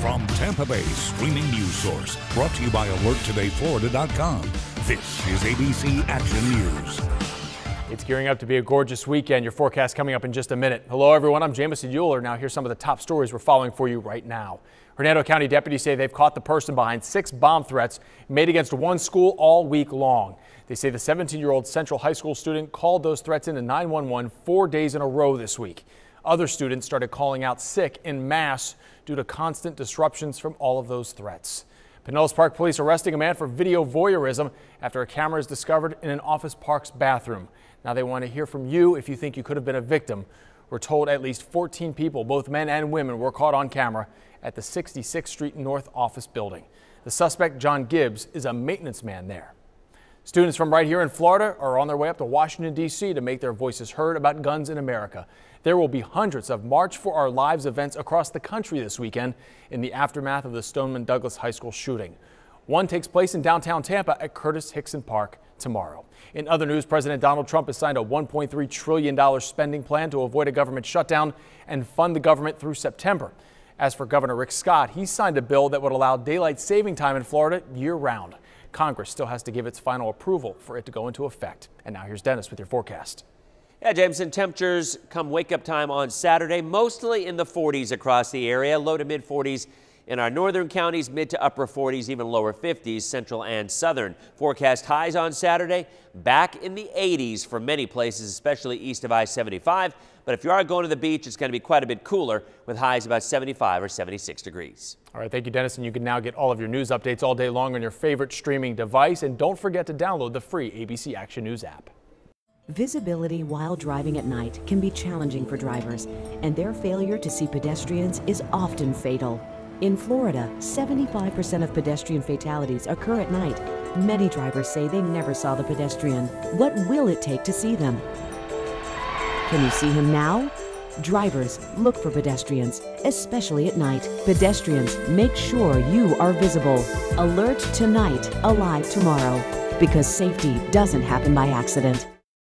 From Tampa Bay streaming news source, brought to you by AlertTodayFlorida.com. This is ABC Action News. It's gearing up to be a gorgeous weekend. Your forecast coming up in just a minute. Hello, everyone. I'm Jamison Euler. Now, here's some of the top stories we're following for you right now. Hernando County deputies say they've caught the person behind 6 bomb threats made against one school all week long. They say the 17-year-old Central High School student called those threats into 911 4 days in a row this week. Other students started calling out sick en masse due to constant disruptions from all of those threats. Pinellas Park police arresting a man for video voyeurism after a camera is discovered in an office park's bathroom. Now they want to hear from you if you think you could have been a victim. We're told at least 14 people, both men and women, were caught on camera at the 66th Street North office building. The suspect, John Gibbs, is a maintenance man there. Students from right here in Florida are on their way up to Washington, D.C. to make their voices heard about guns in America. There will be hundreds of March for Our Lives events across the country this weekend in the aftermath of the Stoneman Douglas High School shooting. One takes place in downtown Tampa at Curtis Hickson Park tomorrow. In other news, President Donald Trump has signed a $1.3 trillion spending plan to avoid a government shutdown and fund the government through September. As for Governor Rick Scott, he signed a bill that would allow daylight saving time in Florida year-round. Congress still has to give its final approval for it to go into effect. And now here's Dennis with your forecast. Yeah, Jameson, temperatures come wake-up time on Saturday, mostly in the 40s across the area, low to mid-40s in our northern counties, mid to upper 40s, even lower 50s, central and southern. Forecast highs on Saturday, back in the 80s for many places, especially east of I-75. But if you are going to the beach, it's going to be quite a bit cooler with highs about 75 or 76 degrees. All right, thank you, Dennis. And you can now get all of your news updates all day long on your favorite streaming device. And don't forget to download the free ABC Action News app. Visibility while driving at night can be challenging for drivers, and their failure to see pedestrians is often fatal. In Florida, 75% of pedestrian fatalities occur at night. Many drivers say they never saw the pedestrian. What will it take to see them? Can you see him now? Drivers, look for pedestrians, especially at night. Pedestrians, make sure you are visible. Alert tonight, alive tomorrow. Because safety doesn't happen by accident.